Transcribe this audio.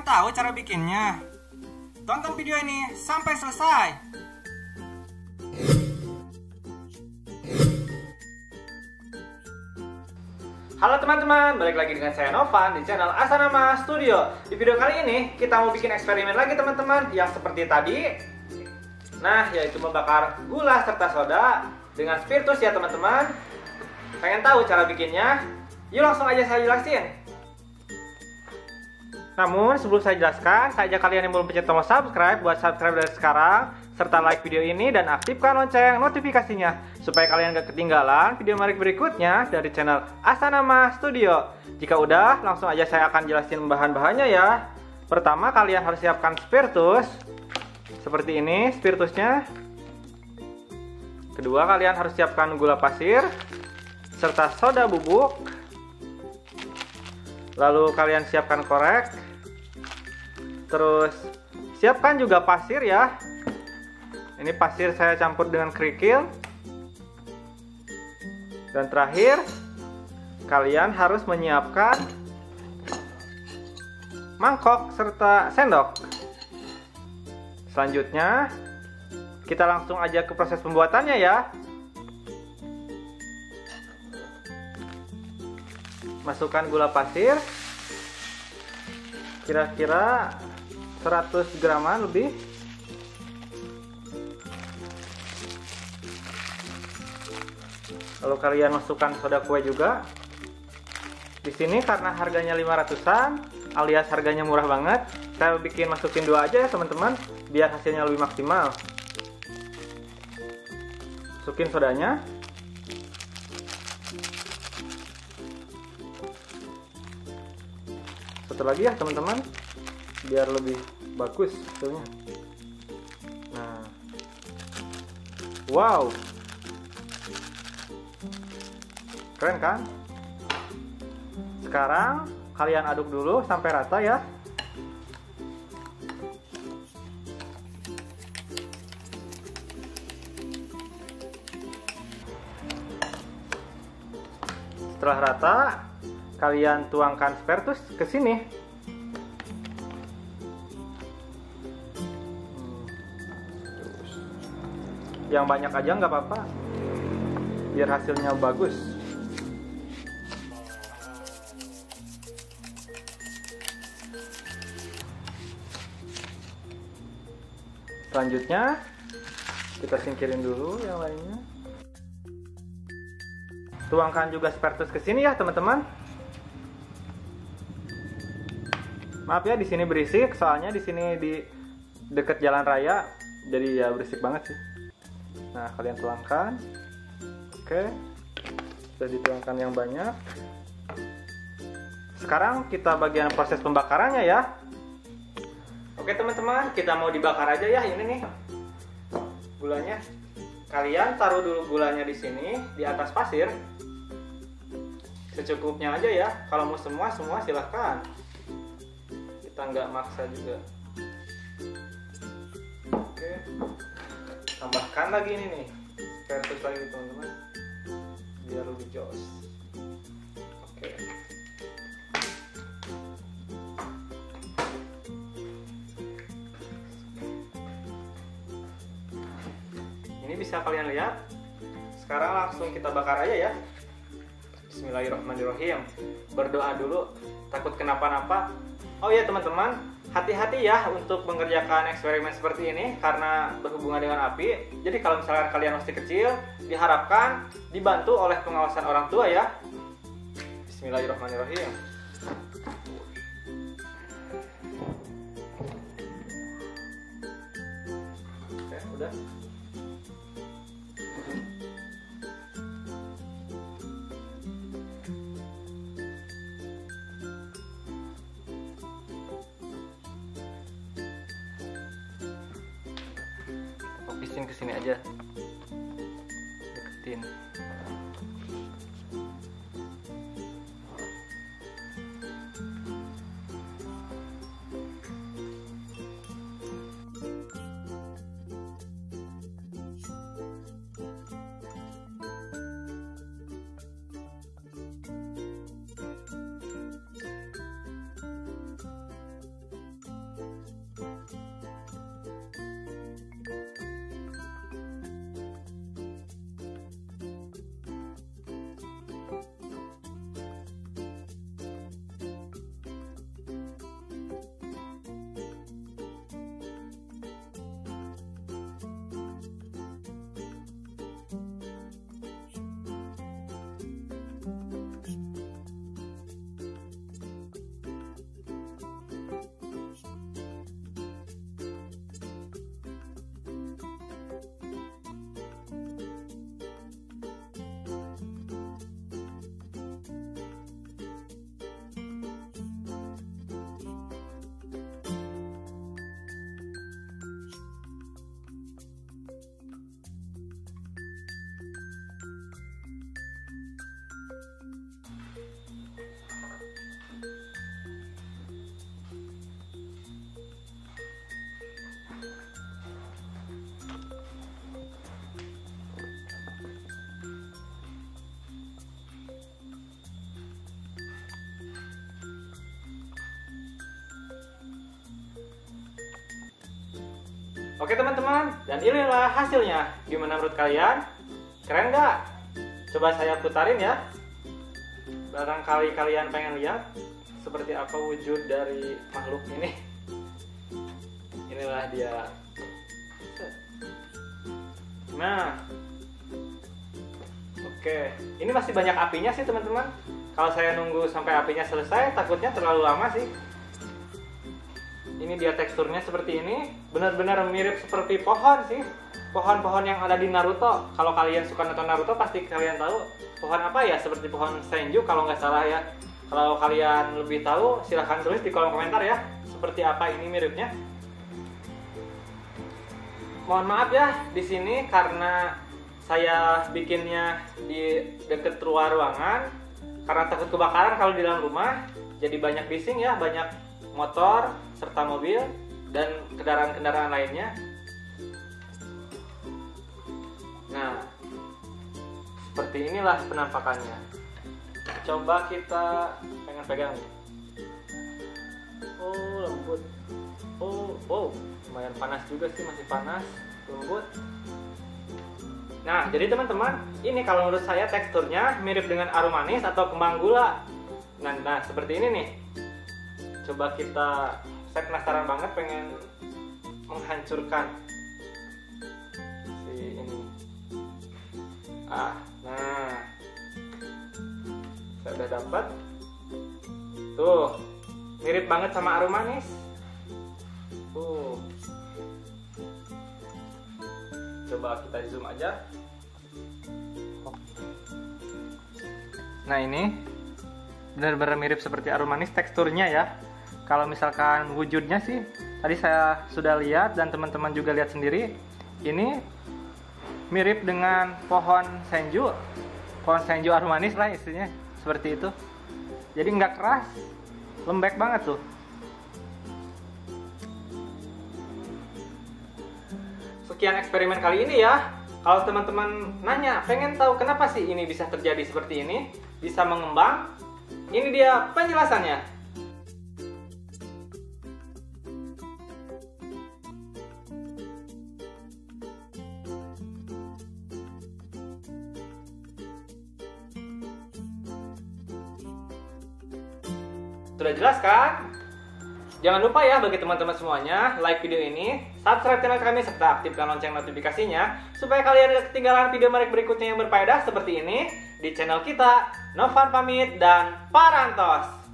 tahu cara bikinnya? Tonton video ini sampai selesai. Halo teman-teman, balik lagi dengan saya Novan di channel Asanama Studio. Di video kali ini kita mau bikin eksperimen lagi teman-teman, yang seperti tadi. Nah, yaitu membakar gula serta soda dengan spiritus ya teman-teman. Pengen tahu cara bikinnya? Yuk langsung aja saya jelasin. Namun sebelum saya jelaskan, saya ajak kalian yang belum pencet tombol subscribe buat subscribe dari sekarang, serta like video ini dan aktifkan lonceng notifikasinya supaya kalian gak ketinggalan video menarik berikutnya dari channel Asanama Studio. Jika udah, langsung aja saya akan jelasin bahan-bahannya ya. Pertama, kalian harus siapkan spiritus. Seperti ini spiritusnya. Kedua, kalian harus siapkan gula pasir serta soda bubuk. Lalu kalian siapkan korek. Terus siapkan juga pasir ya. Ini pasir saya campur dengan kerikil. Dan terakhir, kalian harus menyiapkan mangkok serta sendok. Selanjutnya, kita langsung aja ke proses pembuatannya ya. Masukkan gula pasir. Kira-kira 100 graman lebih. Lalu kalian masukkan soda kue juga. Di sini karena harganya 500-an, alias harganya murah banget, saya masukin 2 aja ya teman-teman, biar hasilnya lebih maksimal. Masukin sodanya. Satu lagi ya teman-teman, biar lebih bagus hasilnya. Nah, wow, keren kan? Sekarang kalian aduk dulu sampai rata ya. Setelah rata, kalian tuangkan spiritus ke sini. Yang banyak aja nggak apa-apa, biar hasilnya bagus. Selanjutnya, kita singkirin dulu yang lainnya. Tuangkan juga spiritus ke sini ya teman-teman. Maaf ya di sini berisik, soalnya di sini di dekat jalan raya, jadi ya berisik banget sih. Nah, kalian tuangkan. Oke, sudah dituangkan yang banyak. Sekarang kita bagian proses pembakarannya ya. Oke teman-teman, kita mau dibakar aja ya ini nih gulanya. Kalian taruh dulu gulanya di sini di atas pasir. Secukupnya aja ya. Kalau mau semua silahkan. Kita nggak maksa juga. Oke, tambahkan lagi ini nih spiritus lagi teman-teman, biar lebih jos. Oke, ini bisa kalian lihat. Sekarang langsung kita bakar aja ya. Bismillahirrahmanirrahim. Berdoa dulu, takut kenapa-napa. Oh ya teman-teman, hati-hati ya untuk mengerjakan eksperimen seperti ini karena berhubungan dengan api. Jadi kalau misalkan kalian masih kecil, diharapkan dibantu oleh pengawasan orang tua ya. Bismillahirrahmanirrahim. Oke, udah. Fokusin ke sini aja. Deketin. Oke teman-teman, dan inilah hasilnya. Gimana menurut kalian? Keren nggak? Coba saya putarin ya. Barangkali kalian pengen lihat seperti apa wujud dari makhluk ini. Inilah dia. Nah, oke, ini masih banyak apinya sih teman-teman. Kalau saya nunggu sampai apinya selesai, takutnya terlalu lama sih. Ini dia teksturnya seperti ini, benar-benar mirip seperti pohon sih. Pohon-pohon yang ada di Naruto. Kalau kalian suka nonton Naruto pasti kalian tahu pohon apa ya, seperti pohon senju kalau nggak salah ya. Kalau kalian lebih tahu silahkan tulis di kolom komentar ya, seperti apa ini miripnya. Mohon maaf ya di sini karena saya bikinnya di deket luar ruangan karena takut kebakaran kalau di dalam rumah. Jadi banyak bising ya, banyak motor serta mobil dan kendaraan-kendaraan lainnya. Nah, seperti inilah penampakannya. Coba kita pegang. Oh, lembut. Oh, lumayan panas juga sih, masih panas, lembut. Nah, jadi teman-teman, ini kalau menurut saya teksturnya mirip dengan arumanis atau kembang gula. Nah, seperti ini nih. Coba saya penasaran banget pengen menghancurkan si ini. Nah, saya udah dapat. Tuh, mirip banget sama arumanis. Coba kita zoom aja. Nah, ini benar-benar mirip seperti arumanis teksturnya ya. Kalau misalkan wujudnya sih, tadi saya sudah lihat dan teman-teman juga lihat sendiri. Ini mirip dengan pohon senju arumanis lah istilahnya, seperti itu. Jadi nggak keras, lembek banget tuh. Sekian eksperimen kali ini ya. Kalau teman-teman nanya, pengen tahu kenapa sih ini bisa terjadi seperti ini, bisa mengembang, ini dia penjelasannya. Sudah jelas kan? Jangan lupa ya bagi teman-teman semuanya, like video ini, subscribe channel kami, serta aktifkan lonceng notifikasinya supaya kalian tidak ketinggalan video menarik berikutnya yang berfaedah seperti ini di channel kita. Novan pamit dan Parantos.